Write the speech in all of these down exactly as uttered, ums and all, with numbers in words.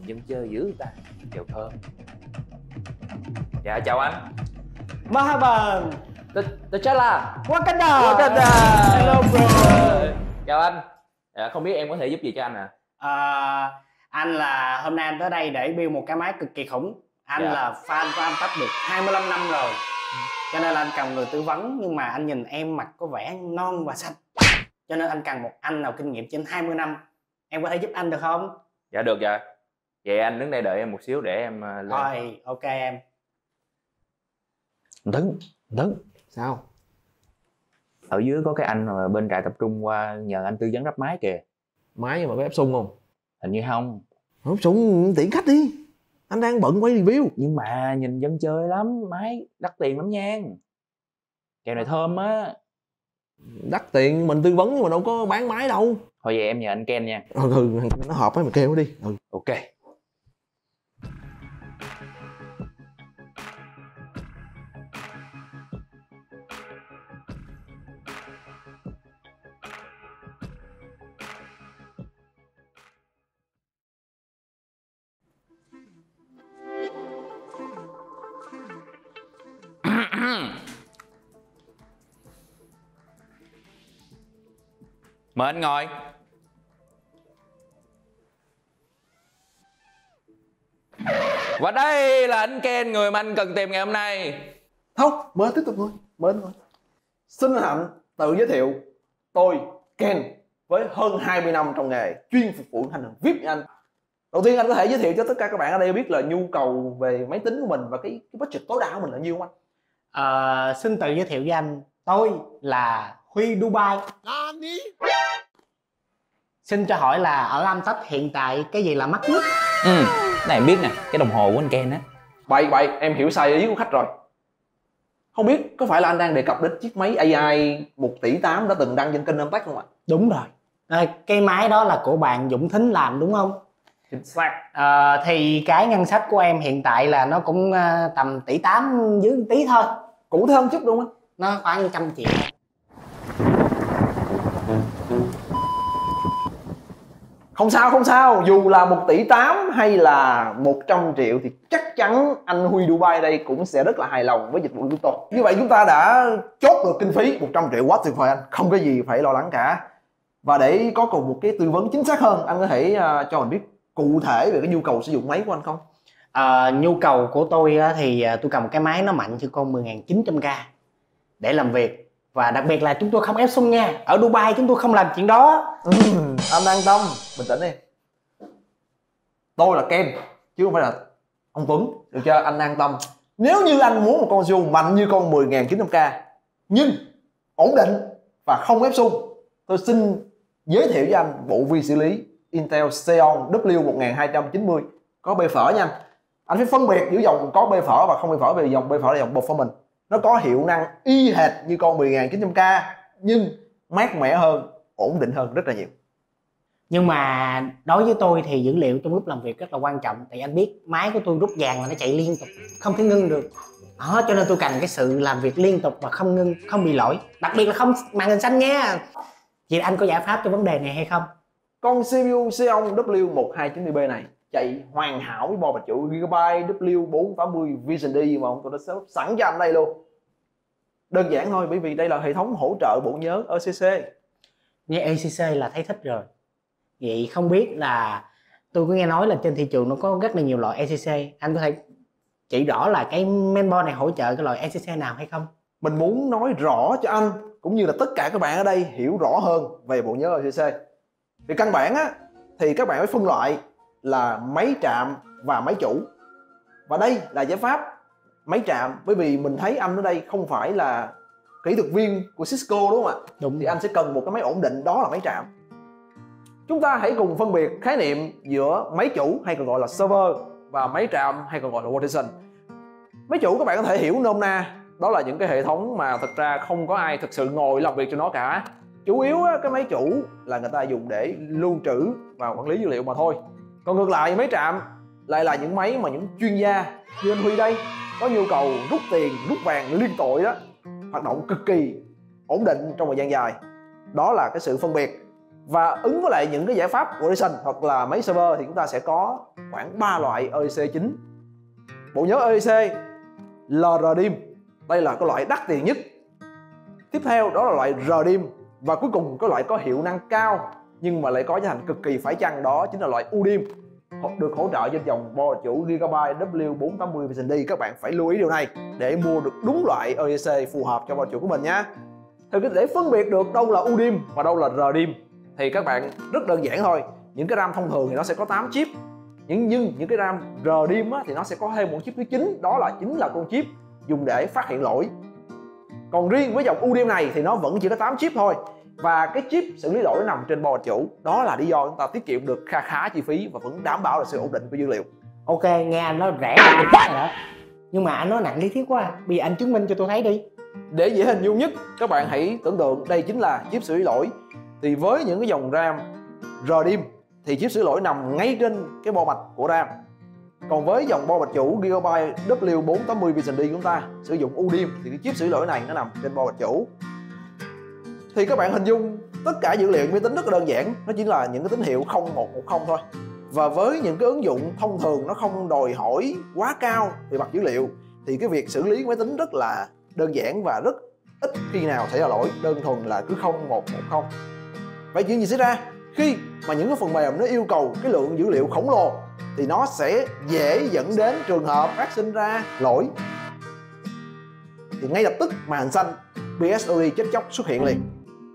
dân chơi dữ ta. Chào thơm. Dạ chào anh. Marhaban. T'Challa. Wakanda. Wakanda. Hello bro. Chào anh. Dạ, không biết em có thể giúp gì cho anh à? À, anh là hôm nay anh tới đây để build một cái máy cực kỳ khủng. Anh dạ. là fan của anh Tách được hai mươi lăm năm rồi, cho nên là anh cần người tư vấn. Nhưng mà anh nhìn em mặt có vẻ non và xanh, cho nên anh cần một anh nào kinh nghiệm trên hai mươi năm. Em có thể giúp anh được không? Dạ được dạ. Vậy anh đứng đây đợi em một xíu để em uh, lên. Rồi, ok em. Tấn, Tấn, sao? Ở dưới có cái anh mà bên trại tập trung qua nhờ anh tư vấn lắp máy kìa. Máy mà có ép sung không? Hình như không. Ép sung tiễn khách đi. Anh đang bận quay review. Nhưng mà nhìn dân chơi lắm, máy đắt tiền lắm nha. Kèo này thơm á. Đắt tiền mình tư vấn nhưng mà đâu có bán máy đâu. Thôi vậy em nhờ anh Ken nha. Ừ, ừ nó hợp ấy, mình kêu nó đi. Ừ. Ok. Mời anh ngồi. Và đây là anh Ken, người mà anh cần tìm ngày hôm nay. Không, mời tiếp tục thôi. Mời thôi. Xin hạnh tự giới thiệu. Tôi Ken với hơn hai mươi năm trong nghề, chuyên phục vụ khách hàng vi ai pi như anh. Đầu tiên anh có thể giới thiệu cho tất cả các bạn ở đây biết là nhu cầu về máy tính của mình và cái, cái budget tối đa của mình là nhiêu không anh? À, xin tự giới thiệu với anh. Tôi là Huy Dubai. Xin cho hỏi là ở Anh Tách hiện tại cái gì là mắc nhất? Ừ, này em biết nè, cái đồng hồ của anh Ken á. Bậy bậy, em hiểu sai ý của khách rồi. Không biết có phải là anh đang đề cập đến chiếc máy a i một tỷ tám đã từng đăng trên kênh Anh Tách không ạ? Đúng rồi. À, cái máy đó là của bạn Dũng Thính làm đúng không? Chính xác. À, thì cái ngân sách của em hiện tại là nó cũng uh, tầm tỷ tám dưới một tí thôi. Cụ thêm chút đúng không? Nó khoảng trăm triệu. Không sao không sao, dù là một tỷ tám hay là một trăm triệu thì chắc chắn anh Huy Dubai đây cũng sẽ rất là hài lòng với dịch vụ của tôi. Như vậy chúng ta đã chốt được kinh phí một trăm triệu, quá tuyệt vời anh, không có gì phải lo lắng cả. Và để có cùng một cái tư vấn chính xác hơn, anh có thể uh, cho mình biết cụ thể về cái nhu cầu sử dụng máy của anh không? À, nhu cầu của tôi thì tôi cần một cái máy nó mạnh chứ con mười nghìn chín trăm K để làm việc. Và đặc biệt là chúng tôi không ép sung nha. Ở Dubai chúng tôi không làm chuyện đó. Ừ, anh an tâm, bình tĩnh đi. Tôi là Ken chứ không phải là ông Tuấn, được chưa? Anh an tâm. Nếu như anh muốn một con xê pê u mạnh như con mười nghìn chín trăm K nhưng ổn định và không ép sung, tôi xin giới thiệu với anh bộ vi xử lý Intel Xeon W một nghìn hai trăm chín mươi có bê phở nha. Anh phải phân biệt giữa dòng có bê phở và không bê phở, vì dòng bê phở là dòng performance. Nó có hiệu năng y hệt như con mười nghìn chín trăm K nhưng mát mẻ hơn, ổn định hơn rất là nhiều. Nhưng mà đối với tôi thì dữ liệu trong lúc làm việc rất là quan trọng. Tại anh biết máy của tôi rút vàng là nó chạy liên tục, không thể ngưng được đó, cho nên tôi cần cái sự làm việc liên tục và không ngưng, không bị lỗi, đặc biệt là không màn hình xanh nha. Vậy anh có giải pháp cho vấn đề này hay không? Con xê pê u Xeon W một hai chín mươi B này chạy hoàn hảo với bo bạch trụ Gigabyte W bốn tám mươi Vision D mà ông tôi đã set sẵn cho anh đây luôn. Đơn giản thôi, bởi vì đây là hệ thống hỗ trợ bộ nhớ e xê xê. Nghe e xê xê là thấy thích rồi. Vậy không biết là tôi có nghe nói là trên thị trường nó có rất là nhiều loại e xê xê. Anh có thể chỉ rõ là cái mainboard này hỗ trợ cái loại e xê xê nào hay không? Mình muốn nói rõ cho anh cũng như là tất cả các bạn ở đây hiểu rõ hơn về bộ nhớ e xê xê. Thì căn bản á, thì các bạn phải phân loại là máy trạm và máy chủ. Và đây là giải pháp máy trạm, bởi vì mình thấy anh ở đây không phải là kỹ thuật viên của Cisco đúng không ạ? Đúng. Thì anh sẽ cần một cái máy ổn định, đó là máy trạm. Chúng ta hãy cùng phân biệt khái niệm giữa máy chủ hay còn gọi là server và máy trạm hay còn gọi là workstation. Máy chủ các bạn có thể hiểu nôm na, đó là những cái hệ thống mà thật ra không có ai thực sự ngồi làm việc cho nó cả. Chủ yếu á, cái máy chủ là người ta dùng để lưu trữ và quản lý dữ liệu mà thôi. Còn ngược lại máy trạm lại là những máy mà những chuyên gia như anh Huy đây có nhu cầu rút tiền, rút vàng liên tội đó, hoạt động cực kỳ ổn định trong thời gian dài. Đó là cái sự phân biệt. Và ứng với lại những cái giải pháp của Ryzen hoặc là máy server thì chúng ta sẽ có khoảng ba loại e xê chính. Bộ nhớ e xê lờ rờ đê i em, đây là cái loại đắt tiền nhất. Tiếp theo đó là loại rờ đê i em, và cuối cùng cái loại có hiệu năng cao nhưng mà lại có giá thành cực kỳ phải chăng, đó chính là loại u đê i em, được hỗ trợ trên dòng bo chủ Gigabyte W bốn tám mươi Vision D. Các bạn phải lưu ý điều này để mua được đúng loại e xê phù hợp cho bo chủ của mình nhé. Thì để phân biệt được đâu là u đê i em và đâu là rờ đê i em thì các bạn rất đơn giản thôi. Những cái RAM thông thường thì nó sẽ có tám chip, nhưng nhưng những cái RAM rờ đê i em á, thì nó sẽ có thêm một chip thứ chín, đó là chính là con chip dùng để phát hiện lỗi. Còn riêng với dòng u đê i em này thì nó vẫn chỉ có tám chip thôi, và cái chip xử lý lỗi nằm trên bo chủ. Đó là lý do chúng ta tiết kiệm được kha khá chi phí và vẫn đảm bảo là sự ổn định của dữ liệu. Ok, nghe anh nói rẻ là được rồi đó, nhưng mà anh nói nặng lý thuyết quá. Bây giờ anh chứng minh cho tôi thấy đi. Để dễ hình dung nhất, các bạn hãy tưởng tượng đây chính là chip xử lý lỗi. Thì với những cái dòng RAM rờ đê i em thì chip xử lý lỗi nằm ngay trên cái bo mạch của RAM. Còn với dòng bo mạch chủ Gigabyte W bốn tám mươi Vision D chúng ta sử dụng u đê i em thì cái chip xử lý lỗi này nó nằm trên bo mạch chủ. Thì các bạn hình dung tất cả dữ liệu máy tính rất là đơn giản, nó chỉ là những cái tín hiệu không một một không thôi. Và với những cái ứng dụng thông thường nó không đòi hỏi quá cao về mặt dữ liệu thì cái việc xử lý máy tính rất là đơn giản và rất ít khi nào xảy ra lỗi, đơn thuần là cứ không một một không. Vậy chuyện gì xảy ra khi mà những cái phần mềm nó yêu cầu cái lượng dữ liệu khổng lồ thì nó sẽ dễ dẫn đến trường hợp phát sinh ra lỗi. Thì ngay lập tức màn hình xanh pê ét o đê chết chóc xuất hiện liền.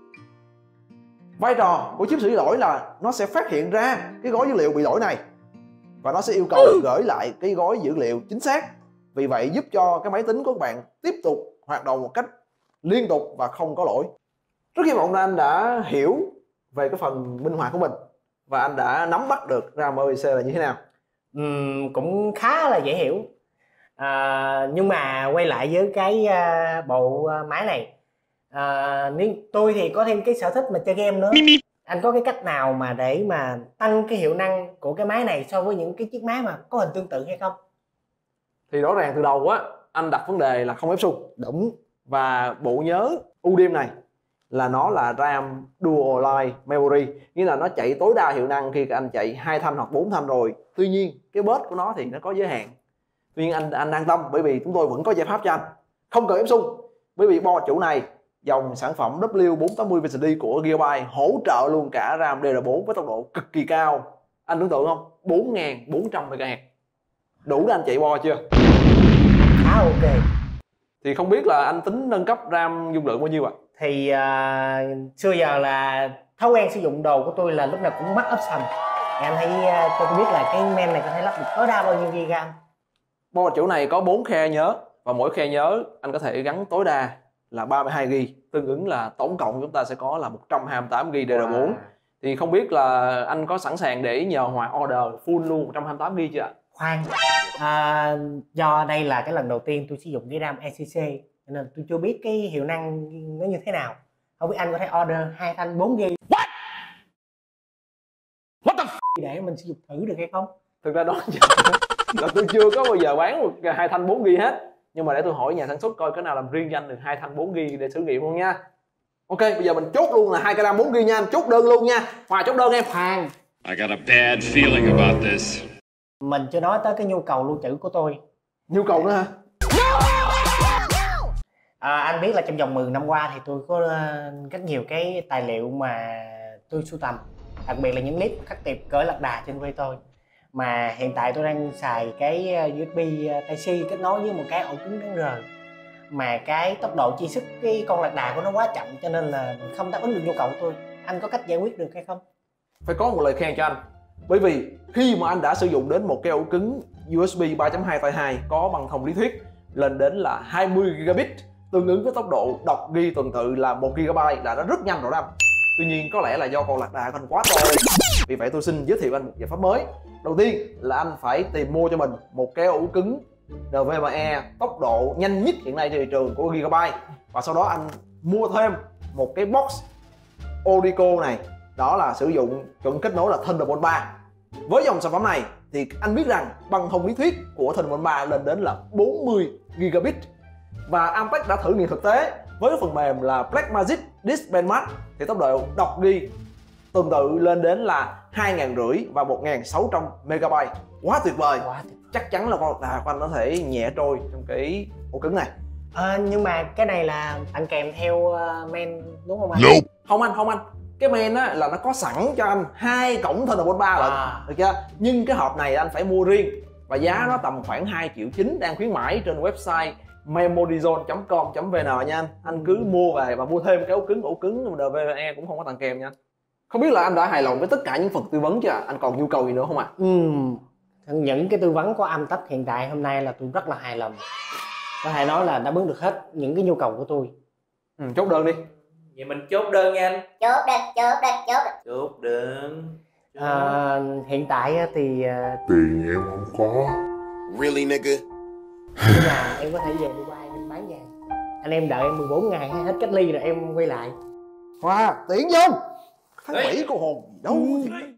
Vai trò của chip xử lý lỗi là nó sẽ phát hiện ra cái gói dữ liệu bị lỗi này và nó sẽ yêu cầu gửi lại cái gói dữ liệu chính xác. Vì vậy giúp cho cái máy tính của các bạn tiếp tục hoạt động một cách liên tục và không có lỗi. Rất hy vọng là anh đã hiểu về cái phần minh họa của mình và anh đã nắm bắt được RAM e xê là như thế nào. Uhm, cũng khá là dễ hiểu. À, nhưng mà quay lại với cái uh, bộ máy này, à, nếu tôi thì có thêm cái sở thích mà chơi game nữa. Anh có cái cách nào mà để mà tăng cái hiệu năng của cái máy này so với những cái chiếc máy mà có hình tương tự hay không? Thì rõ ràng từ đầu á anh đặt vấn đề là không ép xung. Đúng. Và bộ nhớ u đê i em này là nó là RAM Dual Line Memory, nghĩa là nó chạy tối đa hiệu năng khi anh chạy hai thanh hoặc bốn thanh rồi. Tuy nhiên cái bus của nó thì nó có giới hạn. Tuy nhiên anh anh an tâm bởi vì chúng tôi vẫn có giải pháp cho anh, không cần ép xung. Bởi vì bo chủ này, dòng sản phẩm W bốn tám mươi Vision D của Gigabyte hỗ trợ luôn cả RAM D D R bốn với tốc độ cực kỳ cao. Anh tưởng tượng không? bốn nghìn bốn trăm MHz. Đủ để anh chạy bo chưa? Khá ok. Thì không biết là anh tính nâng cấp RAM dung lượng bao nhiêu ạ? À? Thì uh, xưa giờ là thói quen sử dụng đồ của tôi là lúc nào cũng max option. Thì anh hãy uh, cho tôi biết là cái men này có thể lắp được tối đa bao nhiêu giga? Bo mạch chủ này có bốn khe nhớ và mỗi khe nhớ anh có thể gắn tối đa là ba mươi hai gi ga bai, tương ứng là tổng cộng chúng ta sẽ có là một trăm hai mươi tám gi ga bai D D R bốn. Wow. Thì không biết là anh có sẵn sàng để nhờ Hòa order full luôn một trăm hai mươi tám gi ga bai chưa ạ? Khoan, à, do đây là cái lần đầu tiên tôi sử dụng cái RAM e xê xê nên tôi chưa biết cái hiệu năng nó như thế nào. Không biết anh có thể order hai thanh bốn gi ga bai What? What the f để mình sử dụng thử được hay không? Thực ra đó là tôi chưa có bao giờ bán một hai thanh bốn gi ga bai hết, nhưng mà để tôi hỏi nhà sản xuất coi cái nào làm riêng cho anh được hai thanh bốn gi ga bai để thử nghiệm luôn nha. Ok, bây giờ mình chốt luôn là hai cái RAM bốn gi ga bai nha, anh chốt đơn luôn nha. Hòa chốt đơn em. Khoan, I got a bad feeling about this. Mình chưa nói tới cái nhu cầu lưu trữ của tôi. Nhu cầu nữa hả? À, anh biết là trong vòng mười năm qua thì tôi có uh, rất nhiều cái tài liệu mà tôi sưu tầm, đặc biệt là những clip khắc tiệp cỡ lạc đà trên quê tôi. Mà hiện tại tôi đang xài cái u ét bê Type-C kết nối với một cái ổ cứng đáng rời. Mà cái tốc độ chi sức cái con lạc đà của nó quá chậm cho nên là không đáp ứng được nhu cầu của tôi. Anh có cách giải quyết được hay không? Phải có một lời khen cho anh. Bởi vì khi mà anh đã sử dụng đến một cái ổ cứng u ét bê ba chấm hai Type hai có băng thông lý thuyết lên đến là hai mươi gi ga bai, tương ứng với tốc độ đọc ghi tuần tự là một gi ga bai là nó rất nhanh rồi đó anh. Tuy nhiên có lẽ là do con lạc đà của anh quá to. Vì vậy tôi xin giới thiệu anh một giải pháp mới. Đầu tiên là anh phải tìm mua cho mình một cái ổ cứng en vê em e tốc độ nhanh nhất hiện nay trên thị trường của Gigabyte, và sau đó anh mua thêm một cái box Odico này, đó là sử dụng chuẩn kết nối là Thunderbolt ba. Với dòng sản phẩm này thì anh biết rằng băng thông lý thuyết của Thunderbolt ba lên đến là bốn mươi gi ga bai, và Amtech đã thử nghiệm thực tế với phần mềm là Blackmagic Disk Benchmark thì tốc độ đọc ghi tuần tự lên đến là hai nghìn năm trăm và một nghìn sáu trăm megabyte. Quá tuyệt vời. Quá tuyệt. Chắc chắn là con à, của anh có thể nhẹ trôi trong cái ổ cứng này. Ờ, nhưng mà cái này là tặng kèm theo uh, main đúng không anh? Nope. Không anh, không anh. Cái main á là nó có sẵn cho anh hai cổng Thunderbolt ba lận, À. được chưa? Nhưng cái hộp này anh phải mua riêng và giá nó tầm khoảng hai triệu chín, đang khuyến mãi trên website memoryzone chấm com chấm vn nha anh. Anh cứ mua về và mua thêm cái ổ cứng, ổ cứng đê vê e cũng không có tặng kèm nha anh. Không biết là anh đã hài lòng với tất cả những phần tư vấn chưa? Anh còn nhu cầu gì nữa không ạ? À? Ừm, những cái tư vấn của Amtech hiện tại hôm nay là tôi rất là hài lòng. Có thể nói là đã bứng được hết những cái nhu cầu của tôi. Ừ, chốt đơn đi. Vậy mình chốt đơn nha anh. Chốt đơn, chốt đơn, chốt đơn. Chốt đơn. À, hiện tại á thì à, Tiền em không có. Really, nigga? nhưng mà em có thể về Dubai em bán vàng. Anh em đợi em mười bốn ngày hay hết cách ly rồi em quay lại. Hoa, tiễn vô. Tháng Ê. bảy cô hồn đâu.